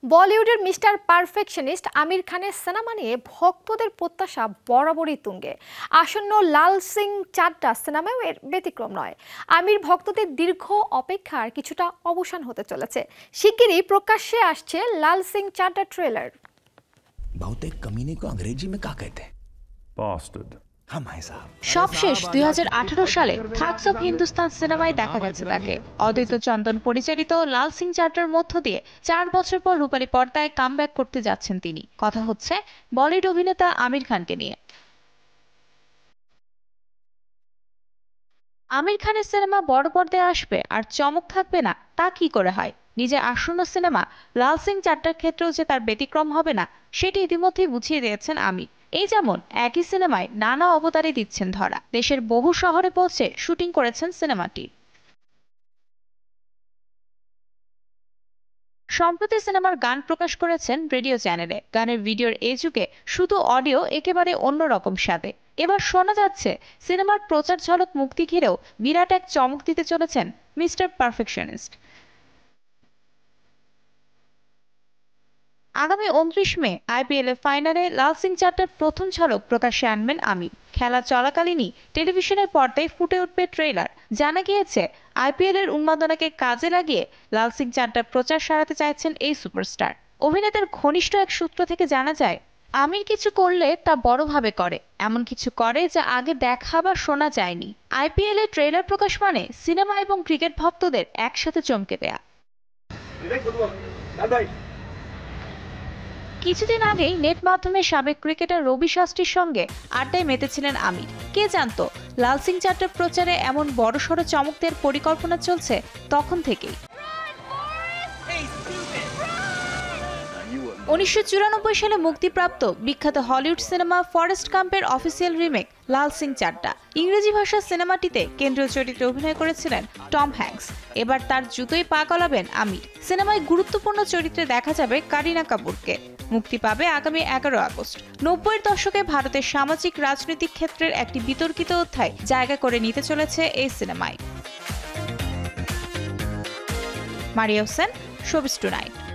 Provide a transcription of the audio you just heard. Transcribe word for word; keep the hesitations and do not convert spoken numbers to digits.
বলিউডের mister perfectionist আমির খানের cinema নিয়ে ভক্তদের প্রত্যাশা বরাবরই তুঙ্গে। আসন্ন লাল সিং চাড্ডা সিনেমাও এর ব্যতিক্রম নয়। আমির ভক্তদের দীর্ঘ অপেক্ষার কিছুটা অবসান হতে চলেছে। শিগগিরই প্রকাশ্যে আসছে লাল সিং চাড্ডা ট্রেলার। बहुतेक कमीने को अंग्रेजी में क्या कहते हैं? Bastard. সব শেষ দুই হাজার আঠারো সালে থাগস অফ হিন্দুস্তান সিনেমায় দেখা গেছে তাকে। অদ্বৈত চন্দন পরিচালিত লাল সিং চাড্ডার মধ্য দিয়ে চার বছর পর রূপালী পর্দায় কামব্যাক করতে যাচ্ছেন তিনি। কথা হচ্ছে বলিউড অভিনেতা আমির খানকে নিয়ে। আমির খানের সিনেমা বড় পর্দায় আসবে আর চমক থাকবে না তা কি করে হয়? নিজের আসন্ন সিনেমা লাল সিং চাড্ডার ক্ষেত্রেও যে তার ব্যতিক্রম হবে না সেটি ইতিমধ্যেই বুঝিয়ে দিয়েছেন আমির। এই যেমন একই সিনেমায় নানা অবতারে দিচ্ছেন ধরা। দেশের বহু শহরে পৌঁছে শুটিং করেছেন সিনেমাটি। সম্প্রতি সিনেমার গান প্রকাশ করেছেন রেডিও চ্যানেলে। গানের ভিডিওর এই যুগে শুধু অডিও একেবারে অন্যরকম স্বাদে। এবার শোনা যাচ্ছে সিনেমার প্রচার ঝলক মুক্তি ঘিরেও বিরাট এক চমক দিতে চলেছেন মিস্টার পারফেকশনিস্ট। আগামী উনত্রিশ মে আইপিএল এর ফাইনালে লাল সিং চাড্ডার প্রথম ঝলক প্রকাশ্যে আনবেন আমির। খেলা চলাকালীনই টেলিভিশনের পর্দায় ফুটে উঠবে ট্রেলার। জানা গিয়েছে আইপিএল এর উন্মাদনাকে কাজে লাগিয়ে লাল সিং চাড্ডার প্রচার সারাতে চাইছেন এই সুপারস্টার। অভিনেতার ঘনিষ্ঠ এক সূত্র থেকে জানা যায়, আমির কিছু করলে তা বড়ভাবে করে, এমন কিছু করে যা আগে দেখা বা শোনা যায়নি। আইপিএল এর ট্রেলার প্রকাশ মানে সিনেমা এবং ক্রিকেট ভক্তদের একসাথে চমকে দেয়া। কিছুদিন আগেই নেট মাধ্যমে সাবেক ক্রিকেটার রবি শাস্ত্রীর সঙ্গে আড্ডায় মেতেছিলেন আমির। কে জানতো লাল সিং চাড্ডার প্রচারে এমন বড়সড় চমক দেওয়ার পরিকল্পনা চলছে তখন থেকেই। উনিশশো চুরানব্বই সালে মুক্তিপ্রাপ্ত বিখ্যাত হলিউড সিনেমা ফরেস্ট গাম্পের অফিসিয়াল রিমেক লাল সিং চাড্ডা। ইংরেজি ভাষার সিনেমাটিতে কেন্দ্রীয় চরিত্রে অভিনয় করেছিলেন টম হ্যাঙ্কস। এবার তার জুতোই পা গলাবেন আমির। সিনেমায় গুরুত্বপূর্ণ চরিত্রে দেখা যাবে কারিনা কাপুরকে। মুক্তি পাবে আগামী এগারো আগস্ট। নব্বইয়ের দশকে ভারতের সামাজিক রাজনৈতিক ক্ষেত্রের একটি বিতর্কিত অধ্যায় জায়গা করে নিতে চলেছে এই সিনেমায়। Maria Hossain, showbiz tonight.